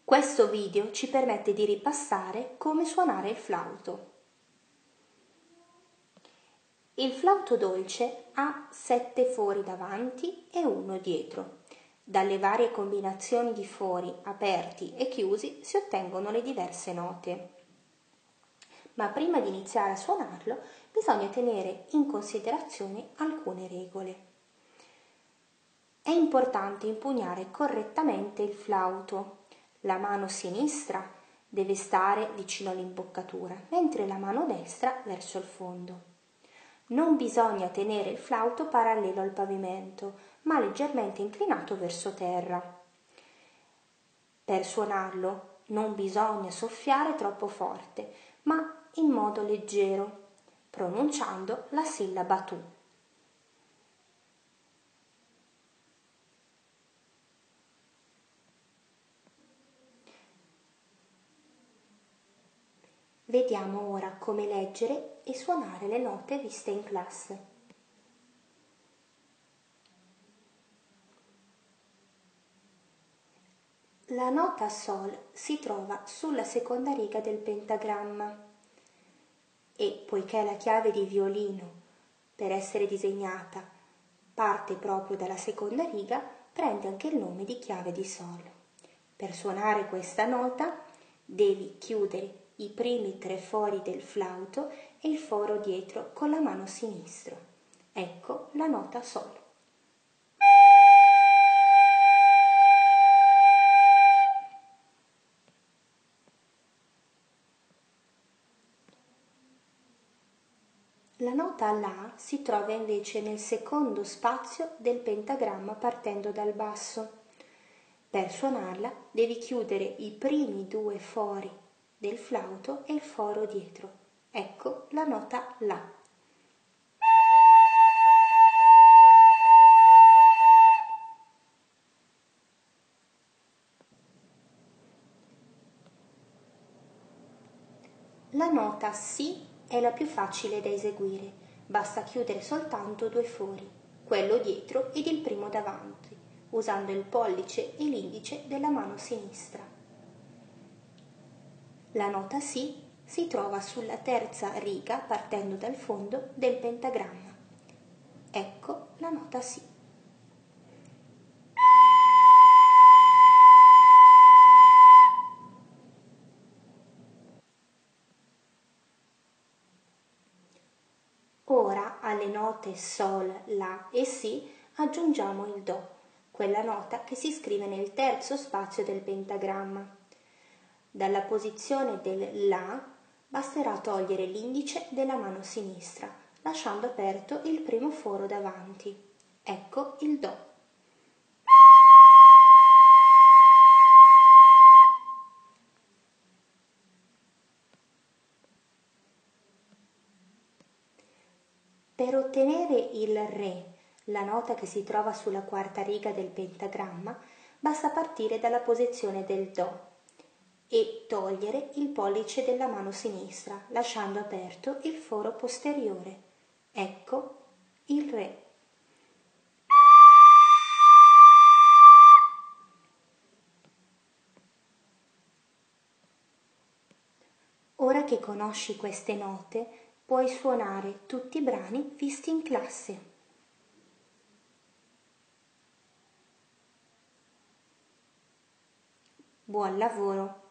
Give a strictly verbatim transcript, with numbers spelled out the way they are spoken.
Questo video ci permette di ripassare come suonare il flauto. Il flauto dolce ha sette fori davanti e uno dietro. Dalle varie combinazioni di fori aperti e chiusi si ottengono le diverse note. Ma prima di iniziare a suonarlo bisogna tenere in considerazione alcune regole. È importante impugnare correttamente il flauto. La mano sinistra deve stare vicino all'imboccatura, mentre la mano destra verso il fondo. Non bisogna tenere il flauto parallelo al pavimento, ma leggermente inclinato verso terra. Per suonarlo non bisogna soffiare troppo forte, ma in modo leggero, pronunciando la sillaba tu. Vediamo ora come leggere e suonare le note viste in classe. La nota Sol si trova sulla seconda riga del pentagramma e, poiché la chiave di violino, per essere disegnata, parte proprio dalla seconda riga, prende anche il nome di chiave di Sol. Per suonare questa nota devi chiudere i primi tre fori del flauto e il foro dietro con la mano sinistra. Ecco la nota Sol. La nota La si trova invece nel secondo spazio del pentagramma partendo dal basso. Per suonarla devi chiudere i primi due fori del flauto e il foro dietro. Ecco la nota La. La nota Si è la più facile da eseguire, basta chiudere soltanto due fori, quello dietro ed il primo davanti, usando il pollice e l'indice della mano sinistra. La nota Si si trova sulla terza riga partendo dal fondo del pentagramma. Ecco la nota Si. Ora alle note Sol, La e Si aggiungiamo il Do, quella nota che si scrive nel terzo spazio del pentagramma. Dalla posizione del La basterà togliere l'indice della mano sinistra, lasciando aperto il primo foro davanti. Ecco il Do. Per ottenere il Re, la nota che si trova sulla quarta riga del pentagramma, basta partire dalla posizione del Do e togliere il pollice della mano sinistra, lasciando aperto il foro posteriore. Ecco il Re. Ora che conosci queste note, puoi suonare tutti i brani visti in classe. Buon lavoro!